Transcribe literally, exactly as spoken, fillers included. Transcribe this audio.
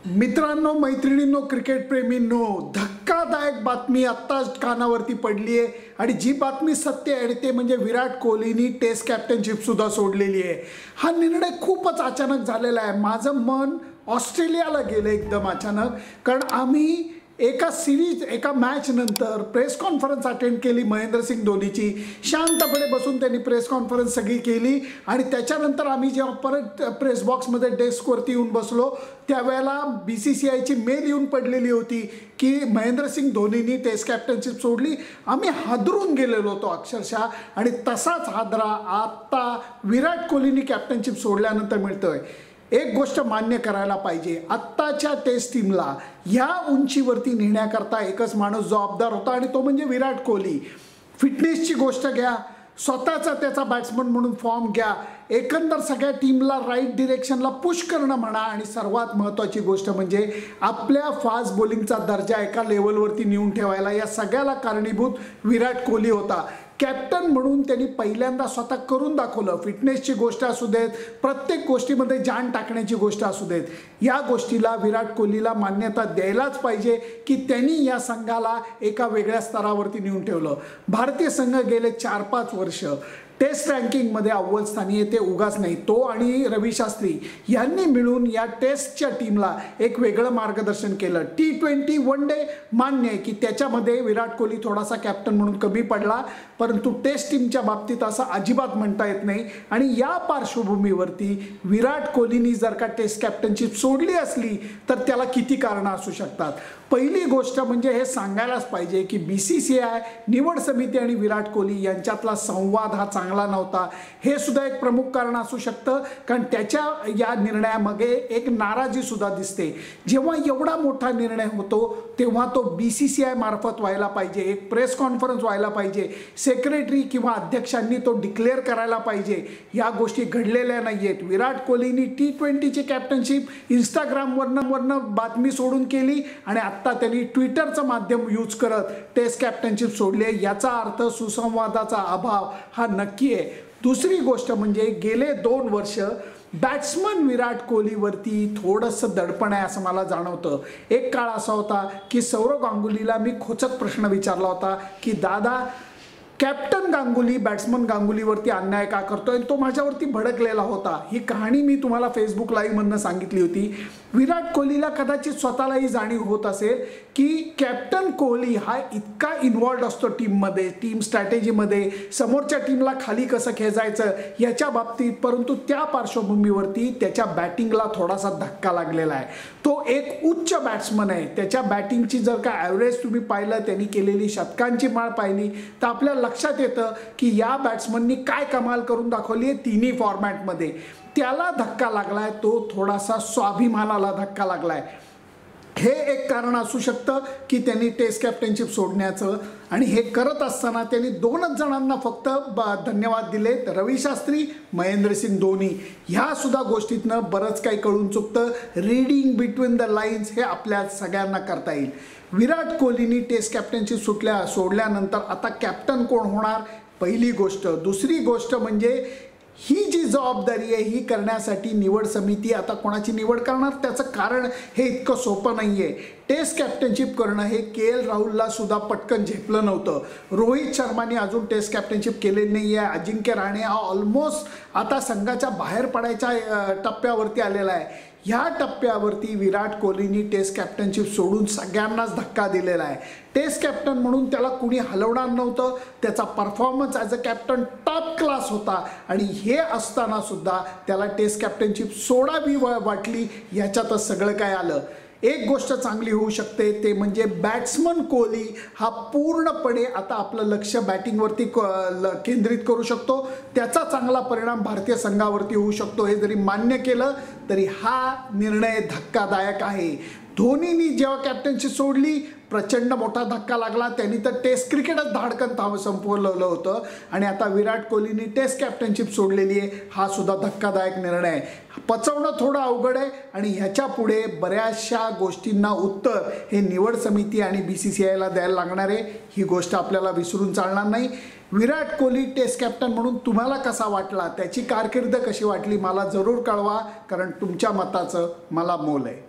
मित्रांनो, मैत्रिणींनो, क्रिकेट प्रेमींनो, धक्कादायक बातमी आत्ताच कानावरती पडली आहे आणि जी बातमी सत्य आहे ते म्हणजे विराट कोहलीनी टेस्ट कॅप्टनशिप सुद्धा सोडलेली आहे। हा निर्णय खूपच अचानक झालेला आहे। माझं मन ऑस्ट्रेलियाला गेलं एकदम अचानक, कारण आम्ही एका सीरीज एका मॅच नंतर प्रेस कॉन्फरन्स अटेंड केली महेंद्रसिंग धोनीची। शांतपणे बसून त्यांनी प्रेस कॉन्फरन्स सगळी केली आणि त्याच्यानंतर आम्ही जेव्हा परत प्रेस बॉक्समध्ये डेस्कवरती येऊन बसलो त्यावेळेला बी सी सी आयची मेल येऊन पडलेली होती की महेंद्रसिंग धोनीनी टेस्ट कॅप्टनशिप सोडली। आम्ही हादरून गेलेलो होतो अक्षरशः, आणि तसाच हादरा आत्ता विराट कोहलीनी कॅप्टनशिप सोडल्यानंतर मिळतोय। एक गोष्ट मान्य करायला पाहिजे, आत्ताच्या टेस्ट टीमला ह्या उंचीवरती नेण्याकरता एकच माणूस जबाबदार होता आणि तो म्हणजे विराट कोहली। फिटनेसची गोष्ट घ्या, स्वतःचा त्याचा बॅट्समन म्हणून फॉर्म घ्या, एकंदर सगळ्या टीमला राईट डिरेक्शनला पुश करणं म्हणा, आणि सर्वात महत्त्वाची गोष्ट म्हणजे आपल्या फास्ट बॉलिंगचा दर्जा एका लेवलवरती नेऊन ठेवायला या सगळ्याला कारणीभूत विराट कोहली होता। कॅप्टन म्हणून त्यांनी पहिल्यांदा स्वतः करून दाखवलं। फिटनेसची गोष्ट असू देत, प्रत्येक गोष्टीमध्ये जान टाकण्याची गोष्ट असू देत, या गोष्टीला विराट कोहलीला मान्यता द्यायलाच पाहिजे की त्यांनी या संघाला एका वेगळ्या स्तरावरती नेऊन ठेवलं। भारतीय संघ गेले चार पाच वर्ष टेस्ट रँकिंगमध्ये अव्वल स्थानी आहे, ते उगाच नाही। तो आणि रवी शास्त्री यांनी मिळून या टेस्टच्या टीमला एक वेगळं मार्गदर्शन केलं। टी ट्वेंटी वन डे मान्य आहे की त्याच्यामध्ये विराट कोहली थोडासा कॅप्टन म्हणून कमी पडला, परंतु टेस्ट टीमच्या बाबतीत असं अजिबात म्हणता येत नाही। आणि या पार्श्वभूमीवरती विराट कोहलीनी जर का टेस्ट कॅप्टनशिप सोडली असली तर त्याला किती कारणं असू शकतात। पहिली गोष्ट म्हणजे हे सांगायलाच पाहिजे की बी सी सी आय, निवड समिती आणि विराट कोहली यांच्यातला संवाद हा चांगला नव्हता। हे सुद्धा एक प्रमुख कारण असू शकतं, कारण त्याच्या या निर्णयामागे एक नाराजी सुद्धा दिसते। जेव्हा एवढा मोठा निर्णय होतो तेव्हा तो बी सी सी आय मार्फत व्हायला पाहिजे, एक प्रेस कॉन्फरन्स व्हायला पाहिजे, सेक्रेटरी किंवा अध्यक्षांनी तो डिक्लेअर करायला पाहिजे। या गोष्टी घडलेल्या नाही आहेत। विराट कोहलीनी टी ट्वेंटीची कॅप्टनशिप इंस्टाग्रामवरनं वरनं बातमी सोडून केली आणि आत्ता त्यांनी ट्विटरचं माध्यम यूज करत टेस्ट कॅप्टनशिप सोडली आहे। याचा अर्थ सुसंवादाचा अभाव हा नक्की आहे। दुसरी गोष्ट म्हणजे गेले दोन वर्ष बॅट्समन विराट कोहलीवरती थोडंसं दडपण आहे असं मला जाणवतं। एक काळ असा होता की सौरव गांगुलीला मी खोचक प्रश्न विचारला होता की दादा, कॅप्टन गांगुली बॅट्समन गांगुलीवरती अन्याय का करतोय, तो माझ्यावरती भडकलेला होता। ही कहाणी मी तुम्हाला फेसबुक लाईव्हमधनं सांगितली होती। विराट कोहलीला कदाचित स्वतःलाही जाणीव होत असेल की कॅप्टन कोहली हा इतका इन्व्हॉल्ड असतो टीममध्ये, टीम स्ट्रॅटेजीमध्ये, समोरच्या टीमला खाली कसं खेचायचं याच्या बाबतीत, परंतु त्या पार्श्वभूमीवरती त्याच्या बॅटिंगला थोडासा धक्का लागलेला आहे। तो एक उच्च बॅट्समन आहे। त्याच्या बॅटिंगची जर का ॲव्हरेज तुम्ही पाहिलं, त्यांनी केलेली शतकांची माळ पाहिली तर आपल्याला लक्षात येतं की या बॅट्समननी काय कमाल करून दाखवली आहे तिन्ही फॉर्मॅटमध्ये। त्याला धक्का लागलाय, तो थोडासा स्वाभिमानाला धक्का लागलाय। हे एक कारण असू शकतं की त्यांनी टेस्ट कॅप्टनशिप सोडण्याचं, आणि हे करत असताना त्यांनी दोनच जणांना फक्त धन्यवाद दिले, रवी शास्त्री, महेंद्रसिंग धोनी। ह्या सुद्धा गोष्टीतनं बरंच काही कळून चुकतं। रीडिंग बिटवीन द लाईन्स हे आपल्या सगळ्यांना करता येईल। विराट कोहलीनी टेस्ट कॅप्टनशिप सुटल्या सोडल्यानंतर आता कॅप्टन कोण होणार, पहिली गोष्ट। दुसरी गोष्ट म्हणजे ही जी जबाबदारी आहे ही करण्यासाठी निवड समिती आता कोणाची निवड करणार, त्याचं कारण हे इतकं सोपं नाही आहे। टेस्ट कॅप्टनशिप करणं हे के एल राहुलला सुद्धा पटकन झेपलं नव्हतं। रोहित शर्माने अजून टेस्ट कॅप्टनशिप केलेली नाही आहे। अजिंक्य राणे हा ऑलमोस्ट आता संघाच्या बाहेर पडायच्या टप्प्यावरती आलेला आहे। ह्या टप्प्यावरती विराट कोहलीनी टेस्ट कॅप्टनशिप सोडून सगळ्यांनाच धक्का दिलेला आहे। टेस्ट कॅप्टन म्हणून त्याला कुणी हलवणार नव्हतं। त्याचा performance as a captain top class होता, आणि हे असताना सुद्धा त्याला टेस्ट कॅप्टनशिप सोडावी वाटली। याच्यातच सगळं काय आलं। एक गोष्ट चांगली होऊ शकते ते म्हणजे बॅट्समन कोहली हा पूर्णपणे आता आपलं लक्ष बॅटिंगवरती केंद्रित करू शकतो। त्याचा चांगला परिणाम भारतीय संघावरती होऊ शकतो। हे जरी मान्य केलं तरी हा निर्णय धक्कादायक आहे। धोनीनी जेव्हा कॅप्टनशिप सोडली प्रचंड मोठा धक्का लागला, त्यांनी तर टेस्ट क्रिकेटच धाडकन थांब संपवलं होतं, आणि आता विराट कोहलीनी टेस्ट कॅप्टनशिप सोडलेली आहे। हा सुद्धा धक्कादायक निर्णय आहे। पचवणं थोडं अवघड आहे, आणि ह्याच्या पुढे बऱ्याचशा गोष्टींना उत्तर हे निवड समिती आणि बी सी सी आयला द्यायला लागणार आहे। ही गोष्ट आपल्याला विसरून चालणार नाही। विराट कोहली टेस्ट कॅप्टन म्हणून तुम्हाला कसा वाटला, त्याची कारकीर्द कशी वाटली मला जरूर कळवा, कारण तुमच्या मताचं मला मोल आहे।